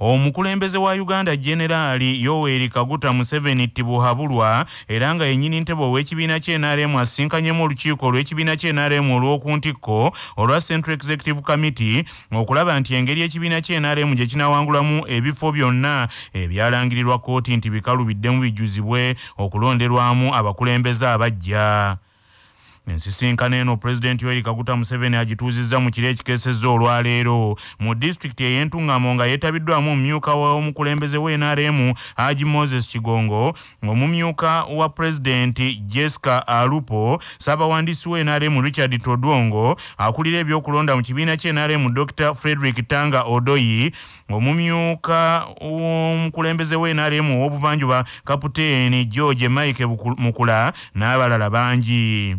Omukulembeze wa Uganda Generali Yoweri Kaguta Museveni tibuhabulwa era nga yennyini ntebe ow'ekibiina kye NRM asinkanyemu olukiiko olw'ekibiina kye NRM olw'okuntikko olwa Central Executive Committee okulaba nti engeri ekibiina kye NRM gye kinawangulamu ebifo byonna ebyalangirirwa kkooti nti bikalubiddemu bijjuzibwe okulonderwamu abakulembeze abajja. Ensisinkano eno President Yoweri Kaguta Museveni agituuzizza mu kiro ekikeesezza olwaleero mu disitulikiti ey'Entungamo nga yeetabiddwamu omumyuka w'omukulembeze w'NRM Haji Moses Kigongo, omumyuka wa President Jessica Alupo, Ssaabawandiisi w'NRM Richard Todwongo, akulira ebyokulonda mu kibiina ky'NRM Dr. Frederick Tanga Odoyi, omumyuka w'omukulembeze w'NRM ow'obuvanjuba Kapiteeni George Mike Mukula n'abalala bangi.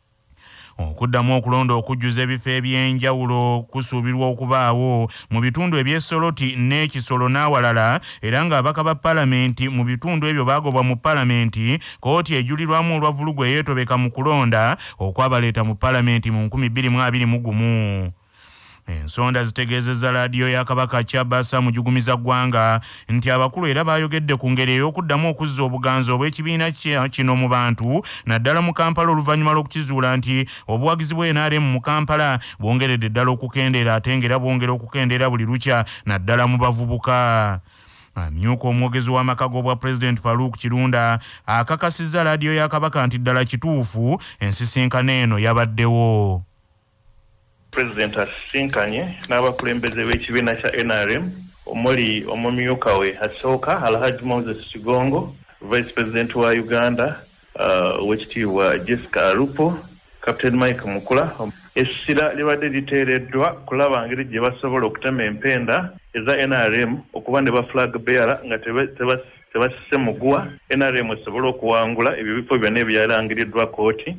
Okuddamu okulonda okujjuza ebifo eby'enjawulo kusuubirwa okubaawo mu bitundu eby'Essoloti n'Ekisolo n'awalala era ng'ababaka ba Paalamenti mu bitundu ebyo baagobwa mu Paalamenti, kkooti ejulirwamu olwavulugu eyeetobeka mu kulonda okwabaleeta mu Paalamenti mu 2021. Ensonda zitegeezezza laadiyo ya Kabaka Kyabasa mu jugumiza ggwanga nti abakulu era baayogedde ku ngeri ey'okuddamu okuzza obuganzi obw'ekibiina kino mu bantu naddala mu Kampala oluvannyuma lw'okukizuula nti obuwagizi bw'NRM mu Kampala bwongeredde ddala okukendeera ate ng'era bwongera okukendeera buli lukya naddala mu bavubuka. Amyuka omwogezi w'amaka g'obwa President Farouk Kirunda akakasizza laadiyo ya Kabaka nti ddala kituufu ensisinkano eno yabaddewo. President asisinkanye n'abakulembeze b'ekibiina kya NRM omuli omumyuka we asooka Alhaji Moses Kigongo, Vice President wa Uganda Oweekitiibwa Jessica Alupo, Captain Mike Mukula. Essira libadde liteereddwa kulaba ngeri gye basobola okutema empenda eza NRM okuba ne ba flag bearer nga tebasise muguwa NRM esobola okuwangula ebyo bifo byonna ebyalangiriddwa kkooti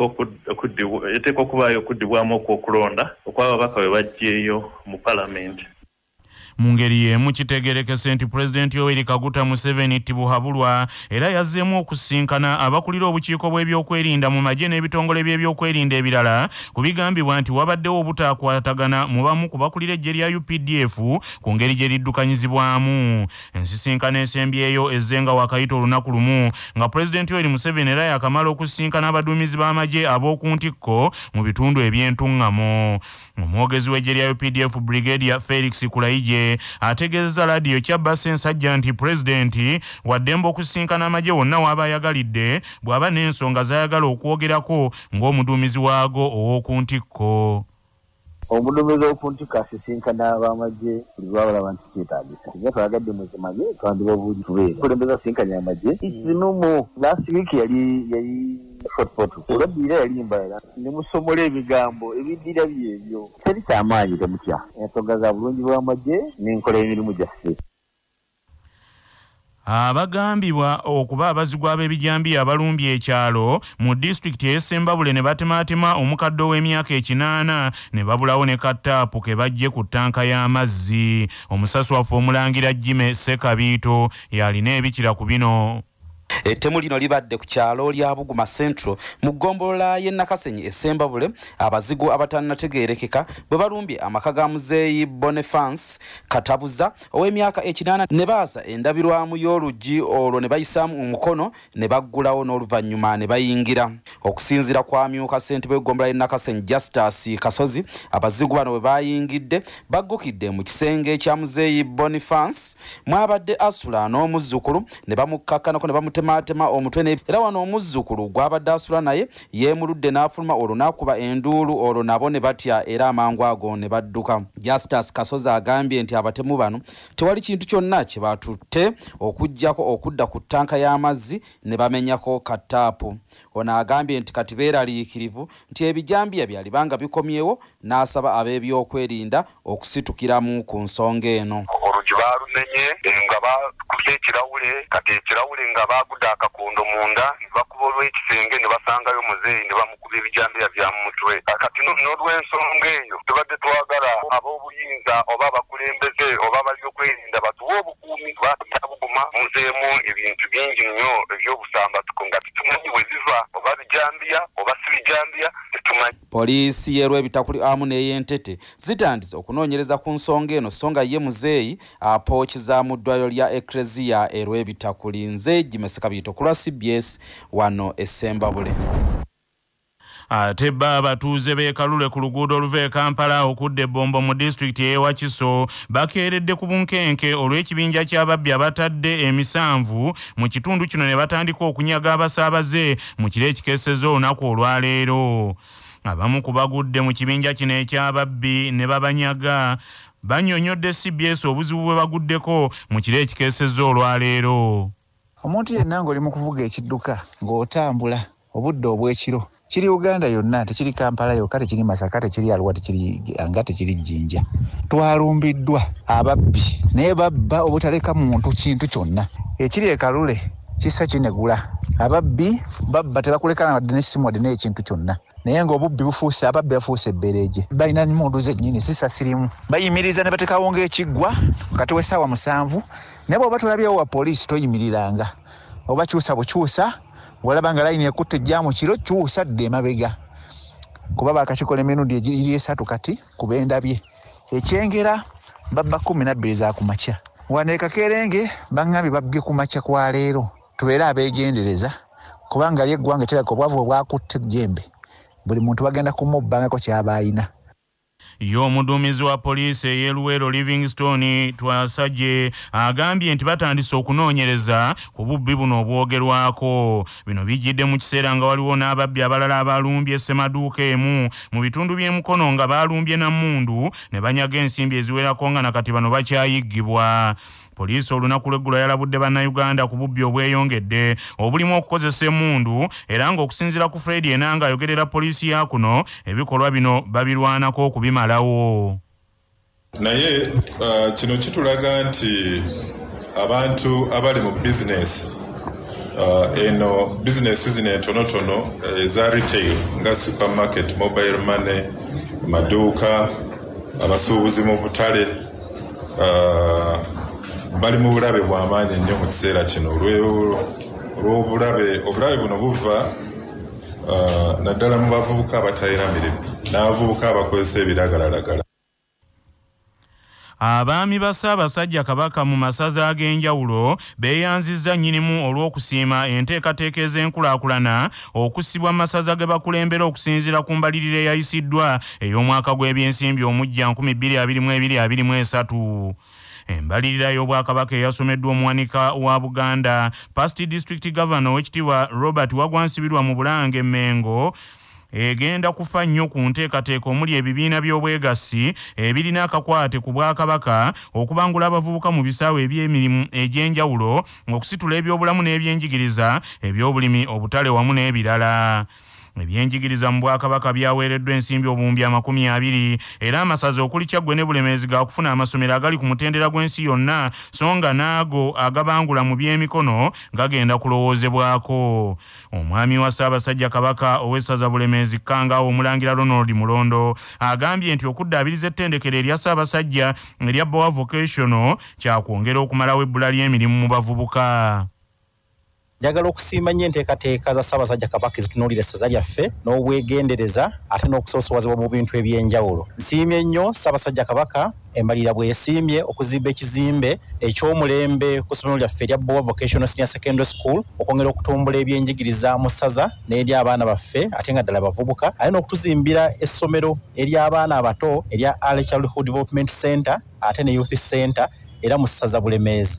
yeteekwa okubaayo okuddibwamu okwokulonda okw'ababaka bwe bajjeeyo mu Paalamenti. Mu ngeri y'emu kitegeerekese nti President Yoweri Kaguta Museveni tibuhabulwa era yazzeemu okusinkana abakulira obukiiko bw'ebyokwerinda mu magye n'ebitongole by'ebyokwerinda ebirala ku bigambibwa nti wabaddewo obutaakwatagana mu bamu ku bakulira eggye lya UPDF ku ngeri gye liddukanyizibwamu. Ensisinkano esembyeyo ezzenga wakayita olunaku lumu nga President Yoweri Museveni era yakamala okusinkana abaduumizi b'amagye ab'okuntikko mu bitundu eby'Entungamo. Omwogezi w'eggye lya UPDF Brigadier Felix Kulaijje ategeezezza laadiyo Kyabasa ensajja nti Pulezidenti waddemba okusinkana amagye wonna w'aba ayagalidde bw'aba n'ensonga z'ayagala okwogerako ng'omuduumizi waago ow'okuntikko. Omuduumizi w'okuntikko asisinkana ab'amagye buli lwabalaba nti kyetaagisa. Nga twagadde mu kimagye twandiba obulungi tubeera. Omukulembeze asinkanya amagye. Isinumu last week yali olweddiira yalimba ne musomola ebigambo ebiddira byebyo teri kyamaanyi temutya ensonga za bulungi bw'amagye n'enkola y'emirimu gyaffe. Abagambibwa okuba abazigwa Abebijjambiya abalumbye ekyalo mu disitulikiti ey'Essembabule ne batemaatema omukadde w'emyaka 8 ne babulawo ne kattaapu ke bajje ku ttanka y'amazzi. Omusasi waffe Omulangira Jime Sekabiito yalina ebikira ku bino. Ettemu lino libadde ku kyalo lya Buguma Central mu ggombolola y'e Nakasenyi Essembabule abazigu abatannategeerekeka bwe balumbye amaka ga Muzeeyi Boniface Katabuza ow'emyaka 8 ne baasa endabirwamu y'oluggi olwo ne bayisaamu omukono ne baggulawo n'oluvannyuma ne bayingira. Okusinziira kwa myuka ssentebe w'eggombolola y'e Nakasenyi Justus Kasozi, abazigu bano bwe bayingidde baggukidde mu kisenge kya Muzeeyi Boniface mwabadde asula n'omuzzukulu ne bamukakkanako ne bamutemaatema omutwe era wano omuzzukulu gw'abadde asula naye yeemuludde n'afuluma olwo n'akuba enduulu olwo nabo ne batya era amangu ago ne badduka. Justus Kasozi agambye nti abatemu bano tewali kintu kyonna kye batutte okuggyako okudda ku ttanka y'amazzi ne bamenyako kattaapu. Ono agambye nti kati beeraliikirivu nti ebijambiya byali banga bikomyewo n'asaba ab'ebyokwerinda okusitukiramu ku nsonga eno. Olugi baalunenye nga bakubye ekirawule kati ekirawule nga baagudde akakondo munda bakuba olw'ekisenge ne basangayo muzeeyi ne bamukuba ebijambiya bya mu mutwe. Kati n'olw'ensonga eyo tubadde twagala ab'obuyinza oba abakulembeze oba abalyokwerinda batuwe obukuumi Buguma muzeemu ebintu bingi nnyo eby'obusambatuko nga tetumanyi we biva oba bijambiya oba si bijambiya tetumanyi. Poliisi y'Olwebitakuli amu n'ey'Entete zitandise okunoonyereza ku nsonga eno so nga ye muzeeyi apookiza mu ddwaliro lya Eklezia Olwebitakuli. Nze Jimeseka Biyito ku lwa CBS wano e Ssembabule. Ate abatuuze b'e Kalule ku luguudo oluva e Kampala okudda ebbombo mu disitulikiti y'e Wakiso bakeeredde ku bunkenke olw'ekibinja ky'ababbi abatadde emisanvu mu kitundu kino ne batandika okunyaga abasaabaze mu kiro ekikeesezza olunaku olwaleero. Abamu ku bagudde mu kibinja kino eky'ababbi ne babanyaga bannyonnyodde CBS obuzibu bwe baguddeko mu kiro ekikeesezza olwaleero. Omuntu yenna ng'oli mu kuvuga ekidduka ng'otambula obudde obw'ekiro kiri Uganda yonna, tekiri Kampala yokka, tekiri Masaka, tekiri Arua, tekiri Anga, tekiri Jinja. Twalumbiddwa ababbi naye babba obutaleka muntu kintu kyonna. Ekiri e Kalule kissa kinegula. Ababbi babba tebakulekana wadde n'essimu wadde n'ekintu kyonna. Naye ng'obubbi bufuuse, ababbi bafuuse ebbereegye. Balina emmundu zennyini sisa sirimu. Bayimiriza ne batekawo ng'ekiggwa kati w'essaawa 7. Naye bw'oba tolabyewo wa poliisi toyimiriranga. Oba kyusa bukyusa walaba nga layini ekutte ejjaamu kiro kyusa dde emabega. Kuba baakakikola emirundi egiri 3 kati kuba endabye. Ekyengera babba 12 za ku makya. Wano e Kakerenge bangambye babbye ku makya kwa leero. Tubeere abeegendereza kubanga ly'eggwanga tereka obwavu obwakutte ejjembe. Buli muntu bagenda kumubbangako ky'aba alina. Y'omuduumizi wa poliisi ey'e Luweero Livingstone Twasajje agambye nti batandise okunoonyereza ku bubbi buno obwogerwako. Bino bijjidde mu kiseera nga waliwo n'ababbi abalala abalumbye Ssemaduuka emu mu bitundu by'e Mukono nga balumbye Namundu ne banyaga ensimbi eziwerako nga nakati bano bakyayiggibwa. Poliisi olunaku lw'eggulo yalabudde bannayuganda ku bubbi obweyongedde obulimu okukozesa emmundu era ng'okusinziira ku Fred Enanga ayogerera poliisi ya kuno ebikolwa bino babirwanako okubimalawo. Naye kino kitulaga nti abantu abali mu bizinesi eno bizinesi zino entonotono eza retail nga supermarket, mobile money, maduuka, abasuubuzi mu butale bali mu bulabe bw'amaanyi ennyo mu kiseera kino olw'obulabe buno buva naddala mu bavubuka abatalina mirimu n'abavubuka abakozesa ebiragalalagala. Abaami ba Ssaabasajja Kabaka mu masaza ag'enjawulo beeyanzizza nnyinimu olw'okusiima enteekateeka ez'enkulaakulana okusibwa mu masaza ge bakulembera okusinziira ku mbalirira eyayisiddwa ey'omwaka gw'ebyensimbi omujja 2022-2023. Embalirira y'Obwakabaka eyasomeddwa omuwanika wa Buganda Past District Governor w'ekitiibwa Robert Wagwansibirwa mu Bulange Mengo egenda kufa nnyo ku nteekateeka omuli ebibiina by'obwegassi ebirina akakwate ku Bwakabaka okubangula abavubuka mu bisaawe eby'emirimu egy'enjawulo okusitula ebyobulamu n'ebyenjigiriza eby'obulimi obutale wamu n'ebirala. Ebyenjigiriza mu Bwakabaka byaweereddwa ensimbi obuwumbi 20 era amasaza okuli Kyaggwe ne Bulemeezi ga kufuna amasomero agali ku mutendera gw'ensi yonna so nga naago agabangula mu by'emikono gagenda kulowoozebwako. Omwami wa Ssaabasajja Kabaka ow'essaza Bulemeezi Kangaawo Omulangira Ronald Mulondo agambye nti okuddaabiriza ettendekero erya Ssaabasajja erya Boa Vocational kyakwongera okumalawo ebbula ly'emirimu mu bavubuka. Njagala okusiima nnyo enteekateeka za Ssaabasajja Kabaka ezitunuulira essaza lyaffe n'obwegendereza ate n'okusoosowazibwa mu bintu eby'enjawulo. Nsiimye nnyo Ssaabasajja Kabaka embalirira bwe yasiimye okuzimba ekizimbe eky'omulembe ku ssomero lyaffe erya Boa Vocational Senior Secondary School okwongera okutumbula ebyenjigiriza mu ssaza n'eri abaana baffe ate nga ddala bavubuka, ate n'okutuzimbira essomero ery'abaana abato erya Early Childhood Development Center ate ne Youth Center era mu ssaza Bulemeezi.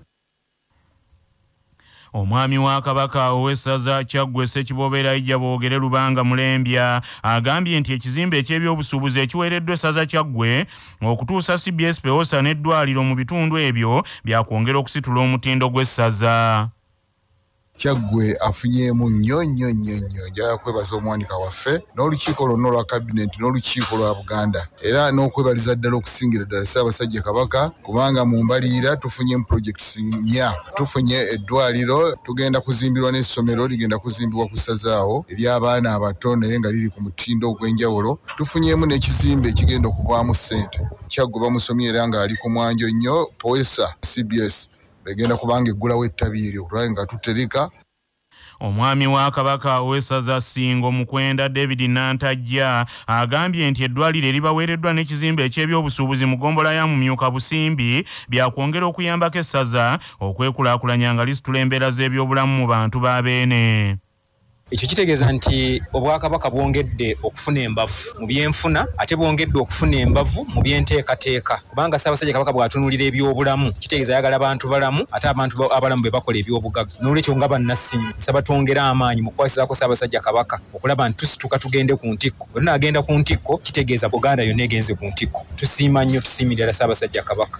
Omwami wa Kabaka ow'essaza Kyaggwe Ssekiboobeera Ijja Boogere Lubanga Mulembya agambye nti ekizimbe eky'ebyobusuubuzi ekiweereddwa essaza Kyaggwe okutuusa CBS Peosa n'eddwaliro mu bitundu ebyo byakwongera okusitula omutindo gw'essaza. Kyaggwe afunyeemu nnyo njagala kwebaza omwanika waffe n'olukiiko lwonna olwa kabinenti n'olukiiko lwa Buganda era n'okwebaliza ddala okusingira ddala Ssaabasajja Kabaka kubanga mu mbalirira tufunye projects 4. Tufunye eddwaliro, tugenda kuzimbirwa n'essomero ligenda kuzimbibwa ku ssazaawo ery'abaana abato naye nga liri ku mutindo ogw'enjawulo. Tufunyeemu n'ekizimbe ekigenda okuvaamu ssente. Kyaggwe bamusomye era ng'ali ku mwanjo nnyo Poesa CBS begenda kubanga eggulawo ettabi eryo kulaba nga tutereka. Omwami wa Kabaka w'essaza Ssingo Mukwenda David Nantajja agambye nti eddwaliro eribaweereddwa n'ekizimbe eky'ebyobusuubuzi mu ggombolola ya Mumyuka Busimbi byakwongera okuyambako essaza okwekulaakulanya nga lisitula embeera z'ebyobulamu mu bantu ba Beene. Ekyo kitegeeza nti Obwakabaka bwongedde okufuna embavu mu byenfuna ate bwongedde okufuna embavu mu byenteekateeka kubanga Ssaabasajja Kabaka bw'atunuulira ebyobulamu kitegeeza ayagala abantu balamu ate abantu abalamu be bakola ebyobugagga n'olwekyo nga bannasiimi nsaba twongera amaanyi mu kukwasizaako Ssaabasajja Kabaka okulaba nti tusituka tugende ku ntikko bwe tunaagenda ku ntikko kitegeeza Buganda yonna egenze ku ntikko tusiima nnyo tusiimirira Ssaabasajja Kabaka.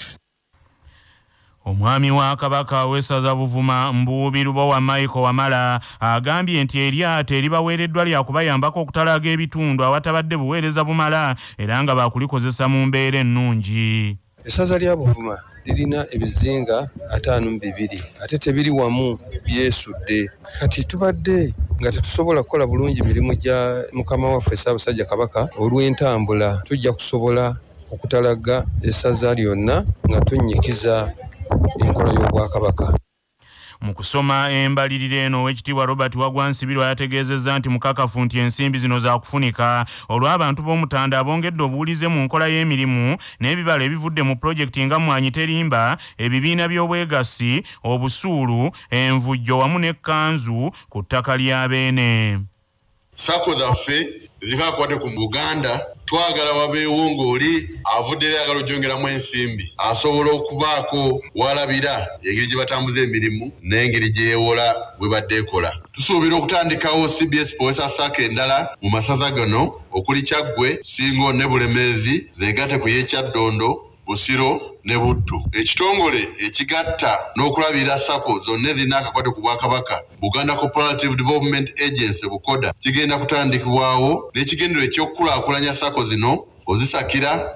Omwami wa Kabaka w'essaza Buvuma Mbuubirubo wa Michael Wamala agambye nti eryato eribaweereddwa lyakubayambako okutalaaga ebitundu awatabadde buweereza bumala era nga baakulikozesa mu mbeera ennungi. Essaza lya Buvuma lirina ebizinga 52 ate tebiri wamu byesudde kati tubadde nga tetusobola kukola bulungi mirimu gya mukama waffe Ssaabasajja Kabaka olw'entambula tujja kusobola okutalaga essaza lyonna nga tunnyikiza enkola y'Obwakabaka. Mu kusoma embalirira eno Oweekitiibwa Robert Wagwansibirwa yategeezezza nti mukakafu nti ensimbi zino za kufunika olw'abantu b'Omutanda abongedde obuwulize mu nkola y'emirimu n'ebibala ebivudde mu pulojekiti nga Mwanyi Terimba, ebibiina by'obwegassi, obusuulu, envujjo wamu n'ekkanzu ku ttaka lya Beene. Sako zaffe zikakwate ku Buganda twagala wabeewo ng'oli avudde ayagala ogyongeramu ensimbi asobola okubaako walabira engeri gye batambuza emirimu n'engeri gye yeewola bwe badde ekola. Tusuubira okutandikawo CBS Poesa Sako endala mu masaza gano okuli Kyaggwe, Ssingo ne Bulemeezi zeegatte ku y'Ekyaddondo, Busiro ne Buddu. Ekitongole ekigatta n'okulabira Sako zonna ezirina akakwate ku Bwakabaka Buganda Cooperative Development Agency Bukoda kigenda kutandikibwawo n'ekigendero ekyokukulaakulanya Sako zino ozisakira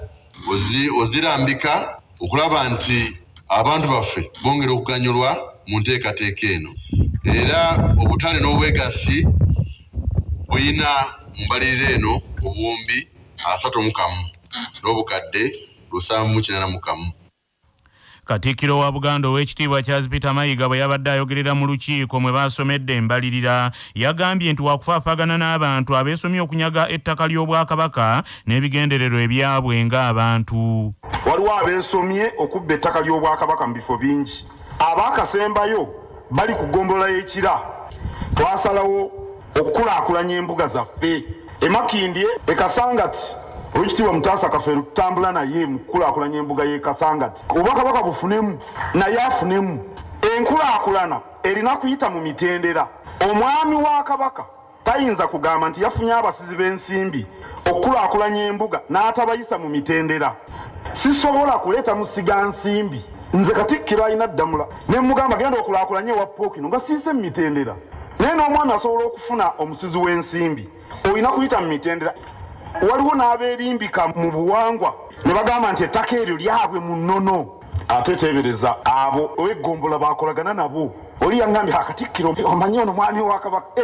ozirambika okulaba nti abantu baffe bongera okuganyulwa mu nteekateeka eno. Era obutale n'obwegassi buyina mbalirira eno obuwumbi 31 n'obukadde 781. Katikkiro wa Buganda Oweekitiibwa Charles Peter Mayiga bwe yabadde ayogerera mu lukiiko mwe baasomedde embalirira yagambye nti waakufaafagana n'abantu abeesomye okunyaga ettaka ly'Obwakabaka n'ebigendererwa ebyabwe ng'abantu. Waliwo abeesomye okubba ettaka ly'Obwakabaka mu bifo bingi. Abaakasembayo bali ku ggombolola y'Ekira. Twasalawo okukulaakulanya embuga zaffe. Emakindye Ekasangati Oweekitiibwa Mutaasa Kafeero tutambula naye mu kukulaakulanya embuga y'e Kasangati. Obwakabaka bufunemu naye afunemu. Enkulaakulana erina kuyita mu mitendera. Omwami wa Kabaka tayinza kugamba nti yafunye abasizi b'ensimbi okukulaakulanya embuga n'atabayisa mu mitendera. Sisobola kuleeta musiga nsimbi. Nze Katikkiro alina Ddamula ne mugamba genda okulaakulanya ewa Pookino nga siise mu mitendera. Naye n'omwana asobola okufuna omusizi w'ensimbi olina kuyita mu mitendera. Waliwo n'abeerimbika mu buwangwa ne bagamba nti ettaka eryo lyabwe mu nnono. Ate teebereza abo ow'eggombola baakolagana nabo. Oli yangambye Katikkiro omanyi ono mwami wa Kabaka.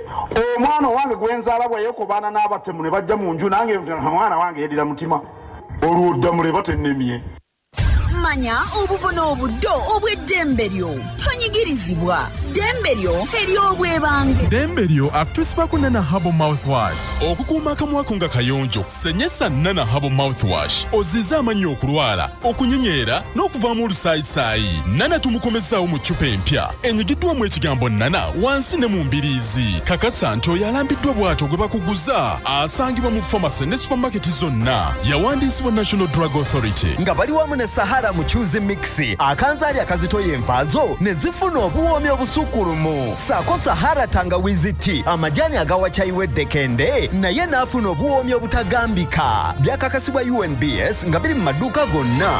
Omwana wange gwenzaala bwe yeekobaana n'abatemu ne bajja mu nju nange mwana wange yeddira mutima. Olwo Ddamula eba tennemye. Manya obuvuna obuddo obw'eddembe lyo tonyigirizibwa. Ddembe lyo ery'obwebange. Ddembe lyo akutusibako Nana Herbal Mouthwash okukuuma akamwa ko nga kayonjo. Senyesa Nana Herbal Mouthwash ozize amannyo okulwala, okunyinyeera n'okuvaamu olusaayi-saayi. Nana tumukomezaawo mu ccupa empya enyigiddwamu ekigambo Nana wansi ne mu mbiriizi. Kakasa nti oyo alambiddwa bw'atyo gwe bakuguza asangibwa mu famasi ne supamaketi zonna. Yawandiisibwa National Drug Authority nga bali wamu ne Sahara mu Choose Mix akanzaali akazitoya envaazo ne zifuna obuwoomi obusukulumu. Saako Sahara tangawizi tea amajani agawa chai weddekende naye n'afuna obuwoomi obutagambika. Byakakasibwa UNBS nga biri mu maduuka gonna.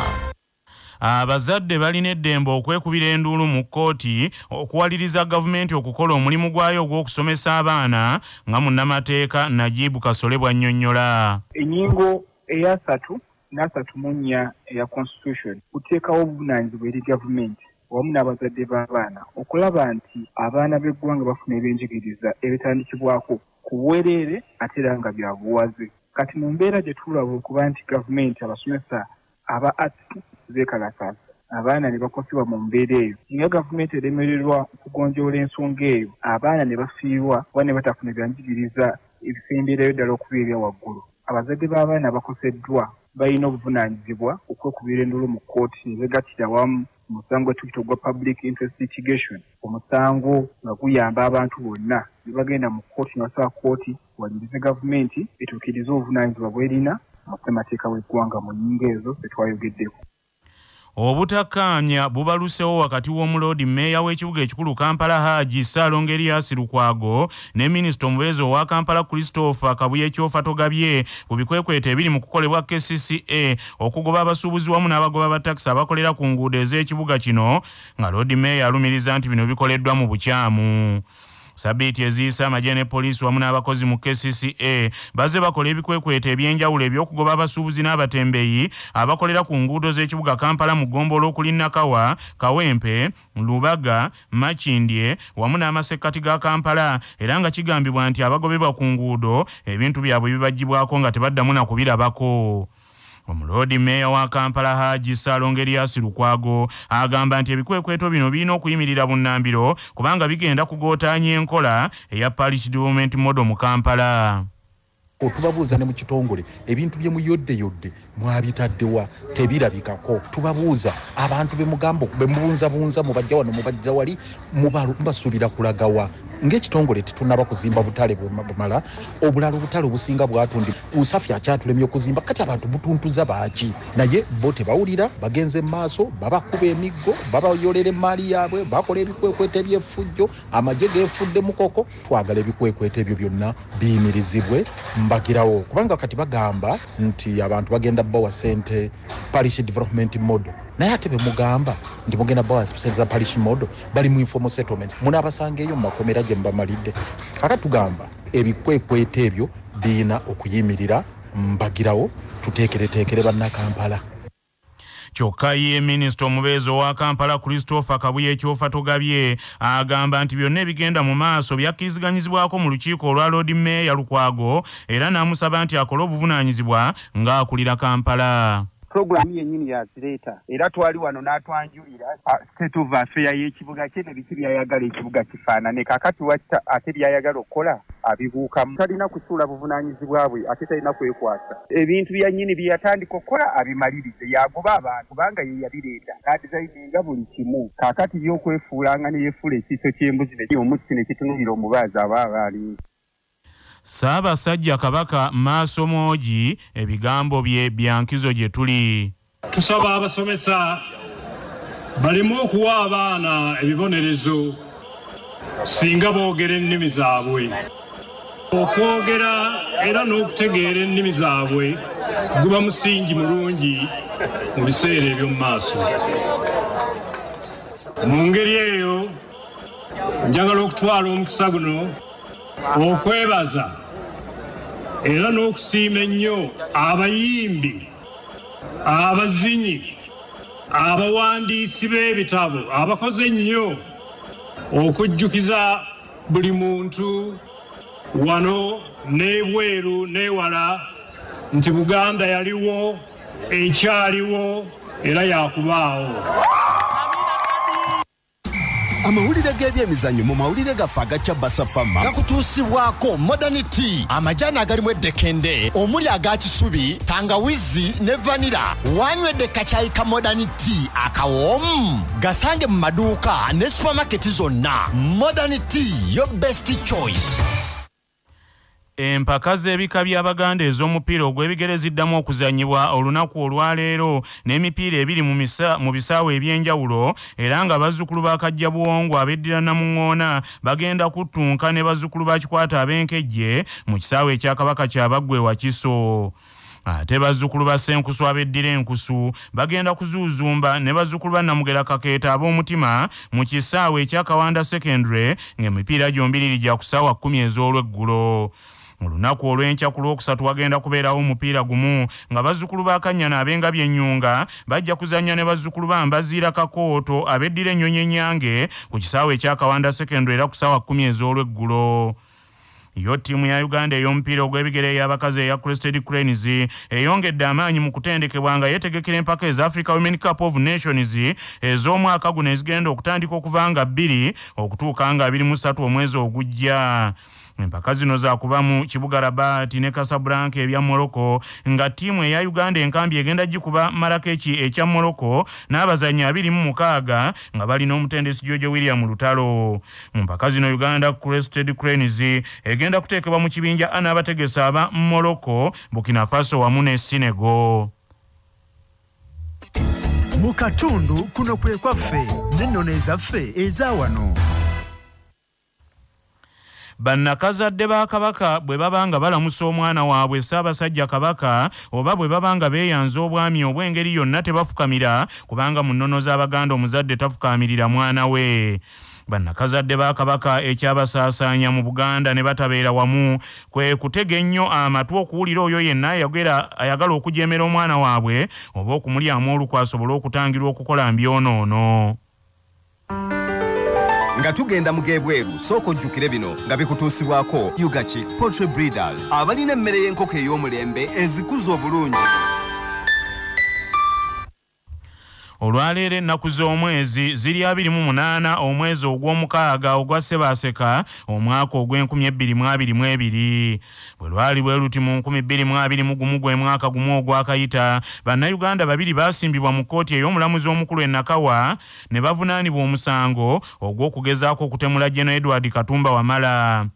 Abazadde balina eddembe okwekubira enduulu mu kkooti okuwaliriza gavumenti okukola omulimu gwayo ogw'okusomesa abaana nga munnamateeka Najibu Kasole bw'annyonnyola. Ennyingo eya 3 n'asatumunnya eya constitution kuteekawo obuvunaanyizibwa eri gavumenti wamu n'abazadde b'abaana okulaba nti abaana b'eggwanga bafuna ebyenjigiriza ebitandikibwako ku bwereere ate era nga bya buwaze. Kati mu mbeera gye tulaba okuba nti gavumenti abasomesa aba arts beekalasaasa abaana ne bakosebwa mu mbeera eyo nga gavumenti eremererwa okugonjoola ensonga eyo abaana ne bafiirwa oba ne batafuna ebyanjigiriza ebisembeerayo ddala okuba ebya waggulu abazadde b'abaana abakoseddwa balina obuvunaanyizibwa okwekubira endolo mu kkooti ne begattira wamu omusango tukita ogwa public interest litigation omusango nga guyamba abantu bonna ne bagenda mu kkooti ne basaba kkooti wanyirize gavumenti etuukirize obuvunaanyizibwa bw'erina mu ssemateeka w'eggwanga mu nnyingo ezo zetwayogeddeko. Obutakanya bubalusewo wakati w'omuloodi mmeeya w'ekibuga ekikulu Kampala Hajji Ssaalongo Erias Lukwago ne minisita omubeezi owa Kampala Christopher Kabuye Kyofa Togabye ku bikwekwete ebiri mu kukolebwa KCCA okugoba abasuubuzi wamu n'abagoba ba takisi abakolera ku nguudo ez'ekibuga kino nga loodi mmeeya alumiriza nti bino bikoleddwa mu bukyamu. Sabiti eziyisa amagye ne poliisi wamu n'abakozi mu KCCA baze bakola ebikwekwete ebyenjawulo eby'okugoba abasuubuzi n'abatembeeyi abakolera ku nguudo z'ekibuga Kampala mu ggombolola okuli Nakawa, Kawempe, Lubaga, Makindye wamu n'amasekkati ga Kampala era nga kigambibwa nti abagobebwa ku nguudo ebintu byabwe bibaggyibwako nga tebaddamu na kubirabako. Omuloodi mmeeya wa Kampala Hajji Ssaalongo Erias Lukwago agamba nti ebikwekweto bino birina okuyimirira bunnambiro kubanga bigenda kugootaanya enkola eya Parish Development Model mu Kampala. Tubabuuza ne mu kitongole ebintu bye muyodde mwabitaddewa tebirabikako. Tubabuuza abantu be mugambo be mubunza mubajja wano mubajja wali mubasuubira kulagawa ng'ekitongole tetunaba kuzimba butale bumala obulala obutale obusinga bwatundi usafi akyatulemye okuzimba kati abantu butuntuza baaki naye bo tebawulira bagenze maaso babakuba emiggo babayolera emaali yaabwe bakola ebikwekwete eby'effujjo amagye geefudde mukoko. Twagala ebikwekwete ebyo byonna biyimirizibwe mbagirawo kubanga kati bagamba nti abantu bagenda bawa ssente Parish Development Model naye ate be mugamba ndi mugenda bawa ssente za Parish Model bali mu informal settlement munaabasanga eyo mu makomera gye mbamalidde. Kaka tugamba ebikwekwete ebyo biina okuyimirira mbagirawo tuteekereteekere bannakampala. Kyokka ye minisita omubeezi owa Kampala Christopher Kabuye Kyofa Togabye agamba nti byonna ebigenda mu maaso byakkiriziganyizibwako mu lukiiko olwa Loodi Mmeeya Lukwago era n'amusaba nti akole obuvunaanyizibwa ng'akulira Kampala. Programu yennyini yazireeta era twali wano n'atwanjulira state of affair y'ekibuga kye ne biki byayagala ekibuga kifaanane kakati wakita ate byayagala okukola abibuukamu talina kusuula buvunaanyizibwa bwe ate talina kwekwasa ebintu byannyini bye yatandika okukola abimalirize yagoba abantu kubanga ye yabireeta n'adizayininga buli kimu kakati by'okwefuulanga ne yefuula ekiiso ky'embuzi omutisi ne kitunulira omubaazi aba abaali. Ssaabasajja Kabaka Maaso Moogi ebigambo bye byankizo gye tuli. Tusaba abasomesa balimu okuwa abaana ebibonerezo singa boogera ennimi zaabwe. Okwogera era n'okutegeera ennimi zaabwe guba musingi mulungi mu biseera eby'omu maaso. Mu ngeri eyo njagala okutwala omukisa guno okwebaza era n'okusiima ennyo abayimbi abazinyi abawandiisi b'ebitabo abakoze ennyo okujjukiza buli muntu wano n'ebweru n'ewala nti Buganda yaliwo ekyaliwo era yakubaawo. Amawulire g'ebyemizannyo mu mawulire gaffe agakya Basafama gakutuusibwako Modernity amajani agalimu eddekende omuli aga kisubi tangawizi ne vanira wanywedde kacayi ka Modernity akawoomu gasange mu maduuka ne supermarket zonna. Modernity your best choice. Empaka z'ebika by'Abaganda ez'omupiira ogw'ebigere ziddamu okuzannyibwa olunaku olwaleero n'emipiira ebiri mu bisaawe eby'enjawulo era nga bazzukulu ba Kajjabuwongo abeddira Namuŋŋoona bagenda kuttunka ne bazzukulu ba Kikwata ab'Enkejje mu kisaawe ekya Kabaka Kyabaggwe Wakiso. Ate bazzukulu ba Ssenkusu abeddira Enkusu bagenda kuzuuzumba ne bazzukulu ba Namugera Kakeeta ab'omutima mu kisaawe ekya Kawanda Secondary ng'emipiira gyombi gya ku ssaawa 10 ez'olweggulo. Olunaku olw'enkya ku Lwokusatu wagenda kubeerawo omupiira gumu nga bazzukulu ba Kanyana ab'Engabye Ennyunga bajja kuzannya ne bazzukulu ba Mbaziira Kakooto abeddira Ennyonyi Ennyange ku kisaawe ekya Kawanda Secondary era ku ssaawa 10 ez'olweggulo. yo ttiimu ya Uganda ey'omupiira ogw'ebigere ey'abakazi eya Crested Cranes eyongedde amaanyi mu kutendekebwa nga yeetegekera empaka eza Africa Women Cup of Nations ez'omwaka guno ezigenda okutandika okuva nga 2 okutuuka nga 23 omwezi ogujja. Empaka zino za kuba mu kibuga Rabat ne Casablanca ebya Morocco nga ttiimu eya Uganda enkambi egenda gikuba Marrakech ekya Morocco n'abazannyi 26 nga balina omutendesi George William Lutalo. Mu mpaka zino Uganda Crested Cranes egenda kuteekebwa mu kibinja anaabategesa aba Morocco, Burkina Faso wamu ne Senegal. Mu katundu kuno kwe kwaffe n'ennono ezaffe eza wano. Bannakazadde ba Kabaka bwe babanga balamusa omwana waabwe Ssaabasajja Kabaka oba bwe babanga beeyanza obwami obw'engeri yonna tebafukamira kubanga mu nnono z'Abaganda omuzadde tafukamirira mwana we. Bannakazadde ba Kabaka ekyabasaasaanya mu Buganda ne batabeera wamu kwe kutega ennyo amatu okuwulira oyo yenna ayagala okujeemera omwana waabwe oba okumulyamu olukwa asobole okutangirwa okukola mbyonoono. Nga tugenda mugebweru soko jjukire bino nga bikutuusibwako Yugachi Poultry Breeders abalina emmere y'enkoko ey'omulembe ezikuza obulungi. Olwaleero ennaku z'omwezi ziri 28 omwezi ogw'omukaaga ogwa Ssebaaseka omwaka ogw'2022 bwe lwali bwe luti mu 2021 gwe mwaka gumu ogwakayita bannayuganda 2 baasimbibwa mu kkooti ey'omulamuzi omukulu e Nakawa ne bavunaanibwa omusango ogw'okugezaako okutemula General Edward Katumba Wamala.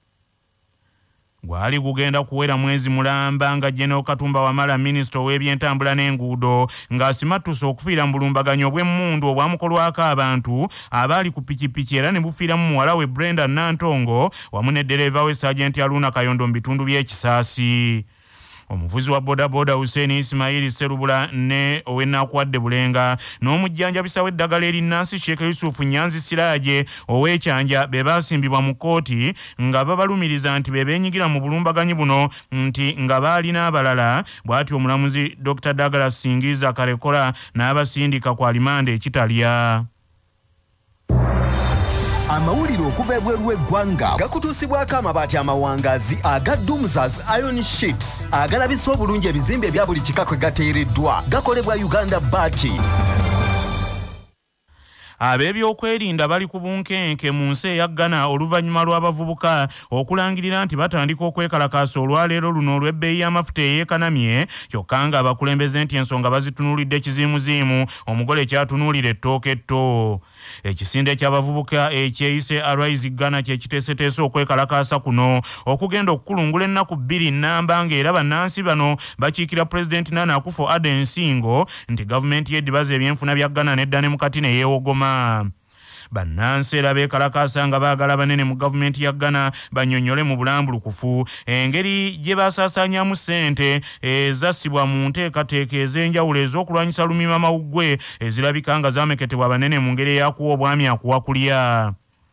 Gwali gugenda kuwera mwezi mulamba nga General Katumba Wamala minisita w'ebyentambula n'enguudo ng'asimattusa okufiira mu bulumbaganyo obw'emmundu obwamukolwako abantu abaali ku pikipiki era ne bufiiramu muwala we Brenda Nantongo wamu ne ddereeva we Sergeant Aluna Kayondo mu bitundu by'ekisaasi. Omuvuzi wa bodaboda Hussein Ismail Serubula ne ow'ennakuwadde Bulenga n'omujjanjabisa w'eddagala erinnansi Sheikh Yusuf Nyanzi Siraje ow'ekyanja be baasimbibwa mu kkooti nga babalumiriza nti be beenyigira mu bulumbaganyi buno nti nga baalina abalala bw'atyo omulamuzi Dr. Douglas Singiza Karekola n'abasindika kwa limanda ekitalya. Amawulire okuva ebweru w'eggwanga gakutuusibwako amabaati amawangaazi aga Dumzas Iron Sheets agalabisa obulungi ebizimbe ebya buli kika kwe gateereddwa gakolebwa Uganda Baati. Ab'ebyokwerinda bali ku bunkenke mu nsi eya Ghana oluvannyuma lw'abavubuka okulangirira nti batandika okwekalakaasa olwaleero luno olw'ebbeeyi y'amafuta eyeekanamye kyokka nga abakulembeze nti ensonga bazitunuulidde kiziimuziimu omugole kyatunuulira ettooke etto. Ekisinde ky'abavubuka ekyeyise Arise Ghana kye kiteeseteese okwekalakaasa kuno okugenda okukulungula ennaku 2 nnamba ng'era bannansi bano bakiikira Pulezidenti Nana Akufo-Addo ensingo nti gavumenti y'eddibaza ebyenfuna bya Ghana nedda ne mukati ne yeewogoma. Bannansi era beekalakaasa nga baagala banene mu gavumenti ya Ghana bannyonnyole mu bulambulukufu engeri gye baasaasaanyamu ssente ezassibwa mu nteekateeka ez'enjawulo ez'okulwanyisa lumima mawuggwe ezirabika nga zaameketebwa banene mu ngeri eyakuwa obwami akuwa kulya.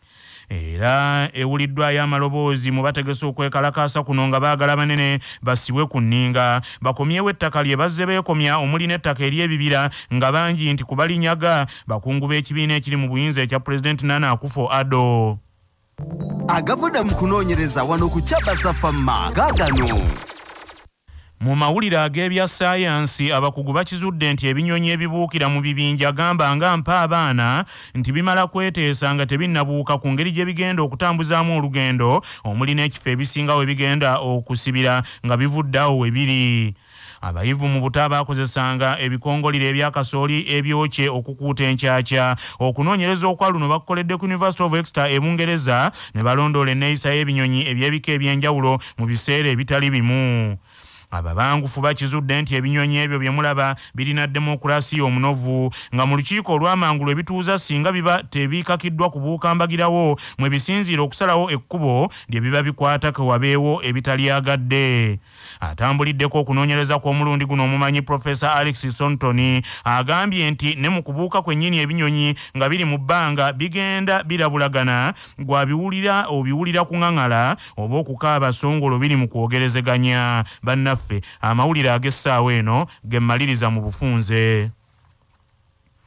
Era ewuliddwayo amaloboozi mu bategese okwekalakaasa kuno nga baagala banene basibwe ku nninga bakomyewo ettaka lye bazze beekomya omuli n'ettaka ery'ebibira nga bangi nti kubalinyaga bakungu b'ekibiina ekiri mu buyinza ekya Pulezidenti Nana Akufo-Addo. Agavuda mu kunoonyereza wano ku Kyabasafamma gaagano. Mu mawulire ag'ebya saayansi abakugu bakizudde nti ebinyonyi ebibuukira mu bibinja gamba nga mpa abaana nti bimala kweteesa nga tebinnabuuka ku ngeri gye bigenda okutambuzaamu olugendo omuli n'ekifo ebisinga we bigenda okusibira nga bivuddeawo we biri. Abayivu mu buta baakozesanga ebikongolire ebyakasooli ebyokye okukuuta enkyakya. Okunoonyereza okwa luno bakukoledde ku University of Exeter e Bungereza ne balondoola enneeyisa y'ebinyonyi eby'ebika eby'enjawulo mu biseera ebitali bimu. Ababangufu bakizudde nti ebinyonyi ebyo bye mulaba birina demokulasiya omunovu nga mu lukiiko olw'amangu lwe bituuza singa biba tebiikakiddwa kubuukambagirawo mwe bisinziira okusalawo ekkubo lye biba bikwata ke wabeewo ebitalyagadde. Atambuliddeko okunoonyereza kw'omulundi guno omumanyi Profesa Alex Thornton agambye nti ne mu kubuuka kwennyini ebinyonyi nga biri mu bbanga bigenda birabulagana gwabiwulira obiwulira kuŋaŋala oba okukaaba songolo biri mu kwogerezeganya. Bannaffe amawulire ag'essaawa eno ge mmaliriza mu bufunze.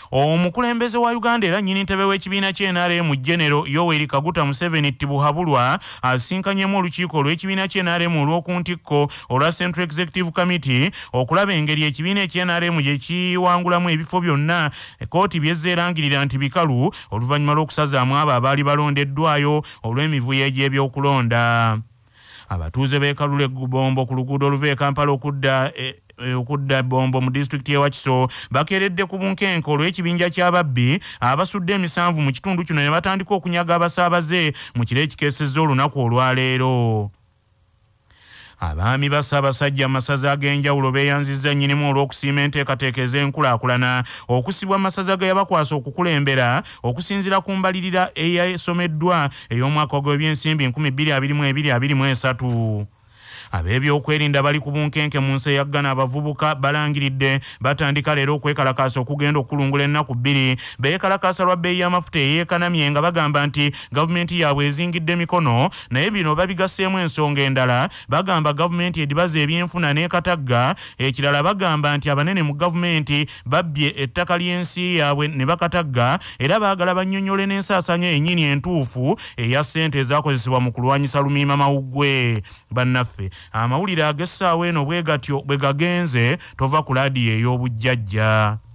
Omukulembeze wa Uganda era nnyini ntebe w'ekibiina ky'NRM General Yoweri Kaguta Museveni Tibuhabulwa asinkanyemu olukiiko olw'ekibiina ky'NRM olw'okuntikko olwa Central Executive Committee okulaba engeri ekibiina eky'NRM gye kiwangulamu ebifo byonna kkooti byezzeerangirira nti bikalu oluvannyuma lw'okusazaamu abo abaali balondeddwayo olw'emivuyo egy'ebyokulonda. Abatuuze b'e Kalule Bombo ku luguudo oluva e Kampala okudda Bombo mu disitulikiti y'e Wakiso bakeeredde ku bunkenke olw'ekibinja ky'Ababbi abasudde emisanvu mu kitundu kino ne batandika okunyaga abasaabaze mu kiro ekikeesezza olunaku olwaleero. Abaami ba Ssaabasajja amasaza ag'enjawulo beeyanzizza nnyinimu olw'okusiima enteekateeka ez'enkulaakulana okusibwa amasaza ge yabakwasa okukulembera okusinziira ku mbalirira eyasomeddwa ey'omwaka gw'ebyensimbi 2022-2023. Ab'ebyokwerinda bali ku bunkenke mu nsi ya Ghana abavubuka balangiridde batandika leero okwekalakaasa okugenda okulungula ennaku 2 beekalakaasa lwa bbeeyi y'amafuta eyeekanamye nga bagamba nti gavumenti yaabwe ezingidde mikono naye bino babigasseemu ensonga endala bagamba gavumenti edibaza ebyenfuna n'ekatagga ekirala bagamba nti abanene mu gavumenti babbye ettaka ly'ensi yaabwe ne bakatagga era baagala bannyonnyole n'ensaasanya ennyini entuufu eya ssente ezaakozesebwa mu kulwanyisa lumiima mawuggwe. Bannaffe amawulire ag'essaawa eno bwe gatyo bwe gagenze tova ku laadiyo ey'obujjajja.